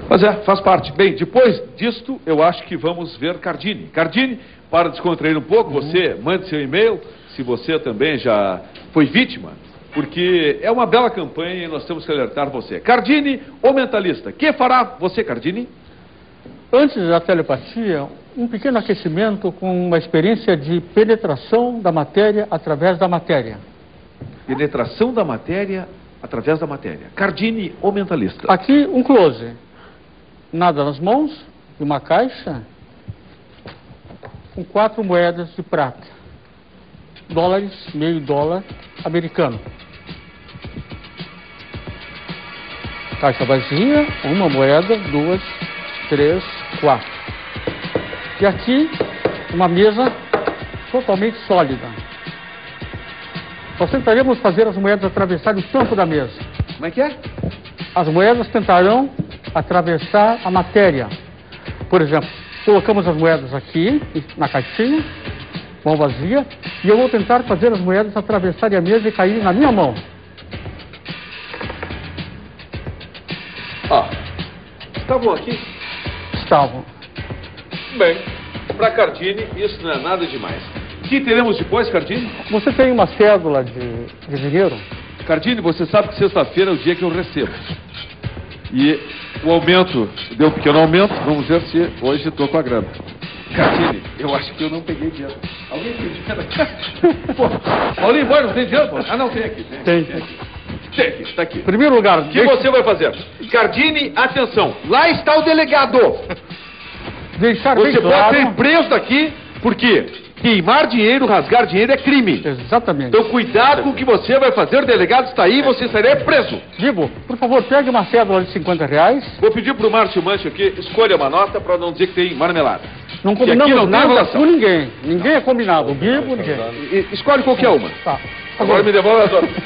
Mas faz parte. Bem, depois disto, eu acho que vamos ver Cardini. Cardini, para descontrair um pouco, você mande seu e-mail, se você também já foi vítima, porque é uma bela campanha e nós temos que alertar você. Cardini, o mentalista. Que fará você, Cardini? Antes da telepatia, um pequeno aquecimento com uma experiência de penetração da matéria através da matéria. Penetração da matéria através da matéria. Cardini, o mentalista. Aqui um close. Nada nas mãos, e uma caixa com 4 moedas de prata. Dólares, meio dólar americano. Caixa vazia, uma moeda, 2, 3, 4. E aqui, uma mesa totalmente sólida. Nós tentaremos fazer as moedas atravessarem o tampo da mesa. Como é que é? As moedas tentarão atravessar a matéria. Por exemplo, colocamos as moedas aqui, na caixinha, mão vazia, e eu vou tentar fazer as moedas atravessarem a mesa e caírem na minha mão. Estavam aqui? Estavam. Bem, para Cardini, isso não é nada demais. O que teremos depois, Cardini? Você tem uma cédula de dinheiro? Cardini, você sabe que sexta-feira é o dia que eu recebo. E o aumento, deu um pequeno aumento, vamos ver se hoje estou com a grana. Cardini, eu acho que eu não peguei dinheiro. Alguém tem dinheiro aqui? Pô, Paulinho, boy, não tem dinheiro? Pô? Ah, não, tem aqui. Tem aqui. Tem aqui, está aqui. Primeiro lugar, o que você vai fazer? Cardini, atenção, lá está o delegado. Deixar você bem claro... pode ser preso daqui, porque queimar dinheiro, rasgar dinheiro é crime. Exatamente. Então cuidado com o que você vai fazer, o delegado está aí, você estaria preso. Gibo, por favor, pegue uma cédula de R$50. Vou pedir para o Márcio Mancho aqui, escolha uma nota para não dizer que tem marmelada. Não combinamos nada com ninguém. Ninguém é combinado. O Gibo, ninguém. Escolhe qualquer uma. Tá. Agora me devolve as outras.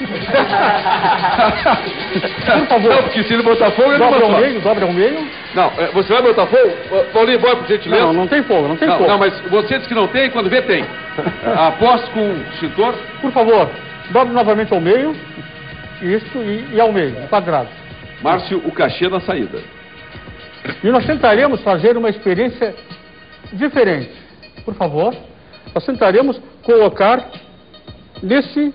Por favor. Não, porque se ele botar fogo, ele dobra ao meio, dobra ao meio. Não, você vai botar fogo? Paulinho, vai, por gentileza. Não, não tem fogo, não tem fogo. Não, mas você disse que não tem, quando vê, tem. Aposto com o extintor. Por favor, dobre novamente ao meio. Isso, e ao meio, quadrado. Márcio, o cachê na saída. E nós tentaremos fazer uma experiência diferente. Por favor, nós tentaremos colocar nesse...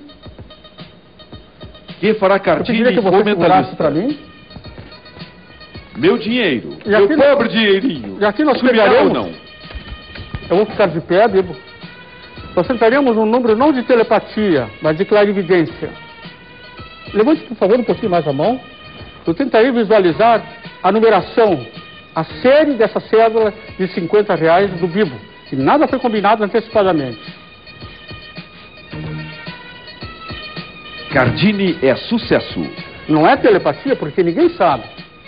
Quem fará Cardini que você mentalista para mim? Meu dinheiro. E meu pobre dinheirinho. E aqui nós pegaremos... Não? Eu vou ficar de pé, Bibo. Nós tentaremos um número não de telepatia, mas de clarividência. Levante, por favor, um pouquinho mais a mão. Eu tentarei visualizar a numeração, a série dessa cédula de R$50 do Bibo. E nada foi combinado antecipadamente. Cardini é sucesso. Não é telepatia, porque ninguém sabe.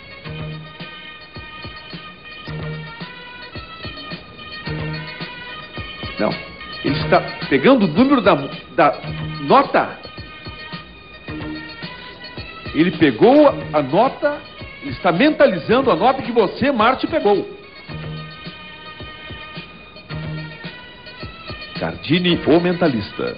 Não. Ele está pegando o número da nota. Ele pegou a nota, ele está mentalizando a nota que você, Marte, pegou. Cardini, o mentalista.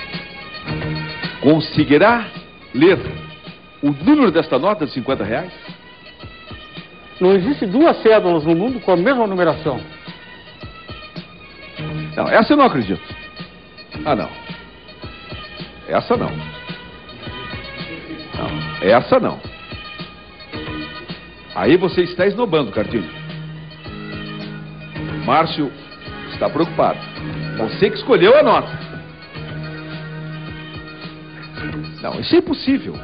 Conseguirá ler o número desta nota de R$50? Não existe duas cédulas no mundo com a mesma numeração. Não, essa eu não acredito. Ah, não. Essa não. Não, essa não. Aí você está esnobando, Cardini. Márcio está preocupado. Você que escolheu a nota. Não, isso é impossível.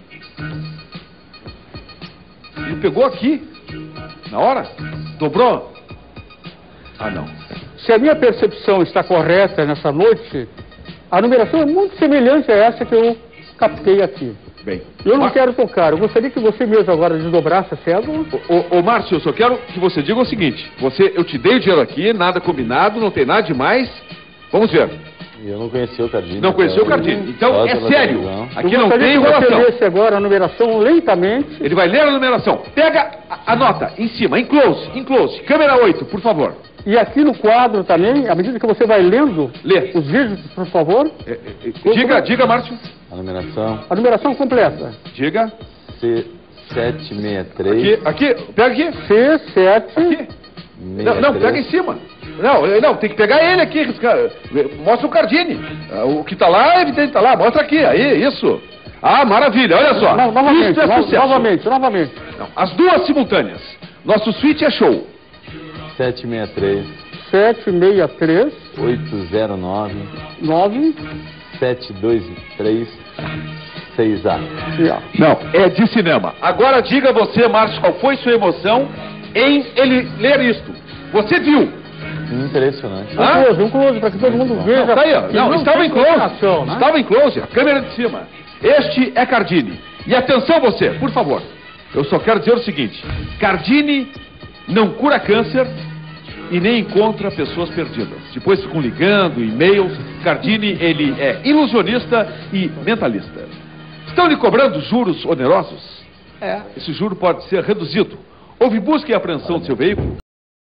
Ele pegou aqui, na hora, dobrou. Ah, não. Se a minha percepção está correta nessa noite, a numeração é muito semelhante a essa que eu captei aqui. Bem, eu não quero tocar, eu gostaria que você mesmo agora desdobrasse a cédula. Ô Márcio, eu só quero que você diga o seguinte: eu te dei o dinheiro aqui, nada combinado, não tem nada demais. Vamos ver. Eu não conhecia o Cardini. Não conhecia o Cardini. Então é sério. Aqui não tem enrolação. Você lesse agora a numeração lentamente. Ele vai ler a numeração. Pega a nota em cima, em close. Câmera 8, por favor. E aqui no quadro também, à medida que você vai lendo os dígitos, por favor. Diga, Márcio. A numeração. A numeração completa. Diga. 763. Aqui, pega aqui. C7. Aqui. Não, pega em cima. Não, tem que pegar ele aqui. Mostra o Cardini. O que tá lá, é evidente, tá lá. Mostra aqui. Aí, isso. Ah, maravilha, olha só. Novamente, isso é sucesso. novamente. Não, as duas simultâneas. Nosso suíte é show. 763. 763. 809. 9. 723. 6A. Não, é de cinema. Agora diga você, Márcio, qual foi sua emoção em ele ler isto? Você viu? Impressionante. Um close, para que todo mundo veja. Não, tá aí, ó. Não, estava em close. Né? Estava em close, a câmera de cima. Este é Cardini. E atenção você, por favor. Eu só quero dizer o seguinte. Cardini não cura câncer e nem encontra pessoas perdidas. Depois ficam ligando, e-mails. Cardini, ele é ilusionista e mentalista. Estão lhe cobrando juros onerosos? Esse juro pode ser reduzido. Houve busca e apreensão do seu veículo?